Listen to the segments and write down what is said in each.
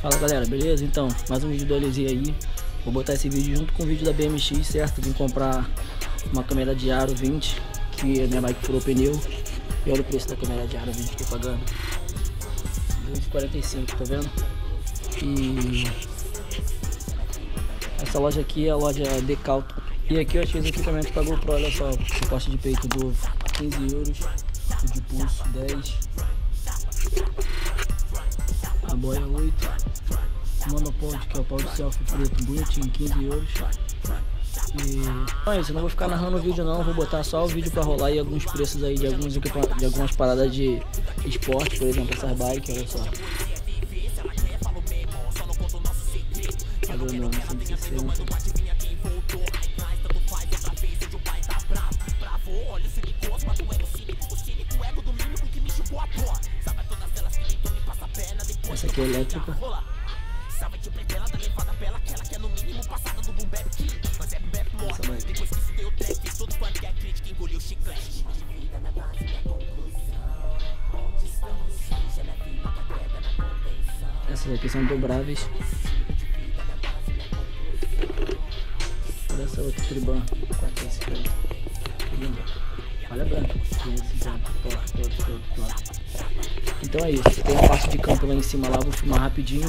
Fala galera, beleza? Então, mais um vídeo do LZ aí. Vou botar esse vídeo junto com o vídeo da BMX, certo? Vim comprar uma câmera de aro 20, que a minha bike furou o pneu. E olha o preço da câmera de aro 20 que eu tô pagando, 2,45, tá vendo? E essa loja aqui é a loja Decalto. E aqui eu achei os equipamentos pra GoPro, olha só, suporte de peito novo, 15 euros, o de pulso 10, a boia 8, o monopod, que é o pau de selfie preto bonitinho, 15 euros. E então é isso, eu não vou ficar narrando o vídeo não, vou botar só o vídeo pra rolar e alguns preços aí de algumas paradas de esporte, por exemplo essas bikes, olha só. Pagando 160. Essa aqui é elétrica. Essas aqui são dobráveis. Olha essa outra Triban. Quanto é esse cara? Linda. Olha a branca. Então é isso. Tem uma parte de campo lá em cima lá. Vou filmar rapidinho.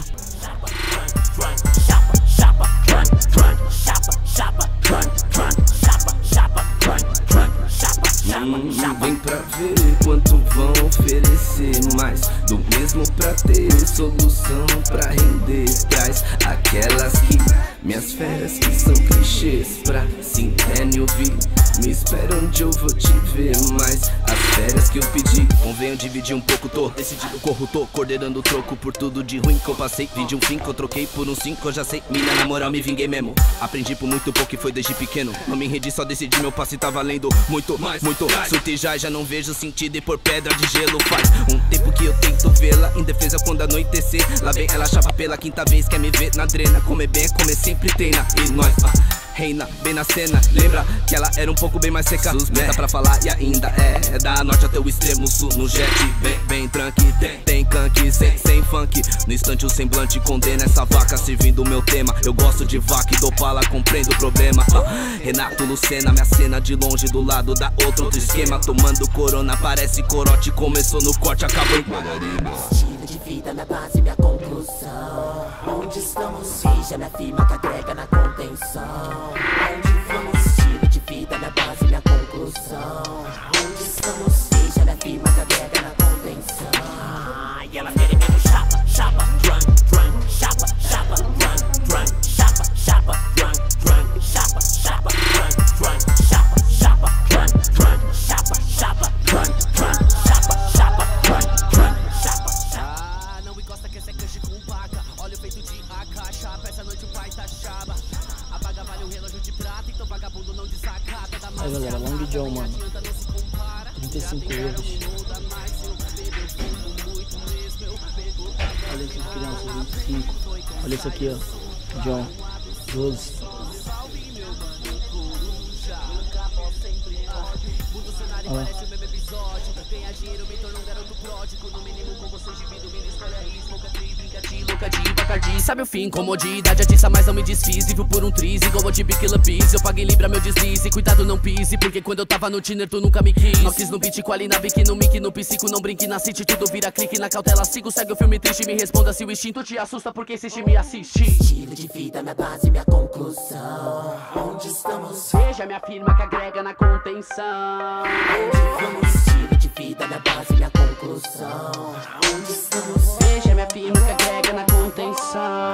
Vem pra ver quanto vão oferecer mais do mesmo pra ter solução pra render. Traz aquelas que minhas feras que são clichês pra se entender ouvir. Me espera onde eu vou te ver, mas as férias que eu pedi convenham dividir um pouco, tô decidido, corro, tô coordenando o troco por tudo de ruim que eu passei. Vim de um fim que eu troquei por um 5, eu já sei. Mina, na moral, me vinguei mesmo. Aprendi por muito pouco e foi desde pequeno. Não me rendi, só decidi, meu passe tá valendo muito, muito. Surtejar, já não vejo sentido e por pedra de gelo. Faz um tempo que eu tento vê-la em defesa quando anoitecer. Lá vem ela chapa pela quinta vez, quer me ver na drena. Comer bem é comer, sempre treina. E nós, reina, bem na cena. Lembra que ela era um pouco bem mais seca. Suspeita pra falar e ainda é da norte até o extremo sul. No jet, bem tranqui. Tem canque, sem funk. No instante o semblante condena essa vaca servindo o meu tema. Eu gosto de vaca e dou pala, compreendo o problema. Renato Lucena, minha cena de longe do lado da outro esquema. Tomando corona, parece corote. Começou no corte, acabou em Guararema. Estilo de vida, minha base, minha conclusão. Onde estamos, seja minha firma que agrega na contenção. Onde vamos, estilo de vida, minha base, minha conclusão. Onde estamos, seja minha firma que agrega na contenção. E ela quer mesmo chapa, chapa, drunk, chapa, chapa, drunk, chapa, chapa, drunk, chapa, chapa, drunk, chapa, chapa, drunk, chapa, chapa, drunk, chapa, chapa, drunk, chapa. Não encosta que esse é canche com vaca. Olha o peito de AK, chapa, essa noite o pai tá chaba. Apaga vale um relógio de prata, então vagabundo não desacata. Aí galera, Long John, mano, 35 euros. Olha esse criança, 25. Olha esse aqui, ó, John, 12. Olha. Sabe o fim, comodidade atiça, mas não me desfiz. Vivo por um triz, igual de Bikila Bis. Eu paguei Libra, meu deslize, cuidado não pise. Porque quando eu tava no Tinder tu nunca me quis. Não quis no beat, quali na bique, no mic, no psico. Não brinque na city, tudo vira clique. Na cautela sigo, segue o filme triste. Me responda se o instinto te assusta, porque insiste me assiste. Estilo de vida, minha base, minha conclusão. Onde estamos, seja minha firma que agrega na contenção. onde vamos, estilo de vida, minha base, minha conclusão. Onde estamos, seja minha firma que agrega na contenção.